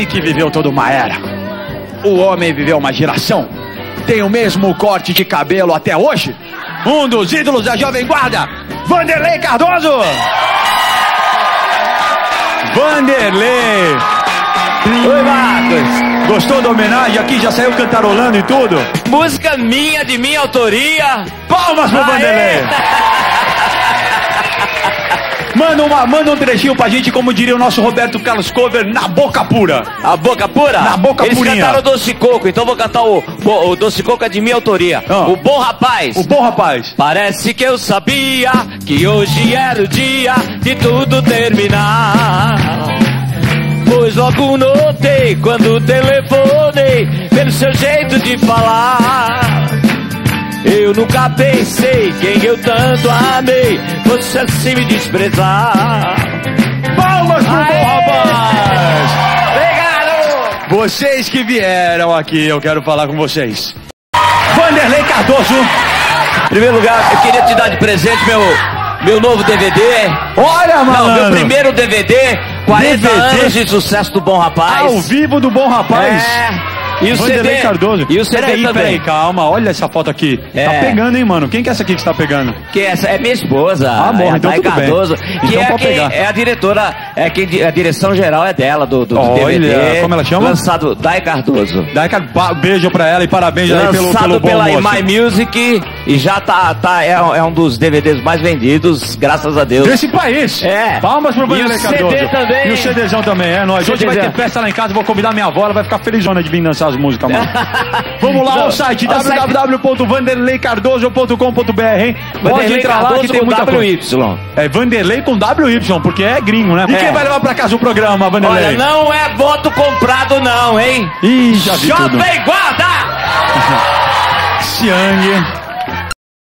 que viveu toda uma era. O homem viveu uma geração. Tem o mesmo corte de cabelo até hoje. Um dos ídolos da Jovem Guarda, Vanderlei Cardoso. Vanderlei. Oi, Marcos. Gostou da homenagem aqui? Já saiu cantarolando e tudo? Música minha, de minha autoria. Palmas pro Vanderlei. Manda um trechinho pra gente, como diria o nosso Roberto Carlos Cover, na boca pura. A boca pura? Na boca purinha. Eles cantaram o Doce Coco, então vou cantar o Doce Coco é de minha autoria. O Bom Rapaz. O Bom Rapaz. Parece que eu sabia que hoje era o dia de tudo terminar. Pois logo notei quando telefonei pelo seu jeito de falar. Eu nunca pensei quem eu tanto amei fosse assim me desprezar. Palmas pro Bom Rapaz! Obrigado! Vocês que vieram aqui, eu quero falar com vocês. Vanderlei Cardoso. Em primeiro lugar, eu queria te dar de presente meu novo DVD. Olha, mano! Não, meu primeiro DVD, 40 anos de sucesso do Bom Rapaz. Ao vivo do Bom Rapaz. E o Vanderlei CD Cardoso. E o CD também. Peraí, calma, olha essa foto aqui. Tá pegando, hein, mano? Quem que é essa aqui que você tá pegando? Que essa é minha esposa. Ah, bom, então tudo Cardoso, bem. Que então é pode quem pegar. é a diretora, a direção geral é dela, do olha, DVD. como ela chama? Lançado, Dai Cardoso. Beijo pra ela e parabéns aí pelo bom pela moço. My Music e já é um dos DVDs mais vendidos, graças a Deus. Desse país. Palmas pro Vanderlei Cardoso. CD também. E o CDzão também, é nóis. Hoje vai ter festa lá em casa, vou convidar minha avó, ela vai ficar felizona de vir dançar as músicas, mano. Vamos lá, o site www.vanderleicardoso.com.br, hein? Pode entrar lá que tem muita coisa. É Vanderlei com WY, porque é gringo, né? E quem vai levar pra casa o programa, Vanderlei? Olha, não é voto comprado não, hein? Ih, já vi tudo. Jovem Guarda! Xiang.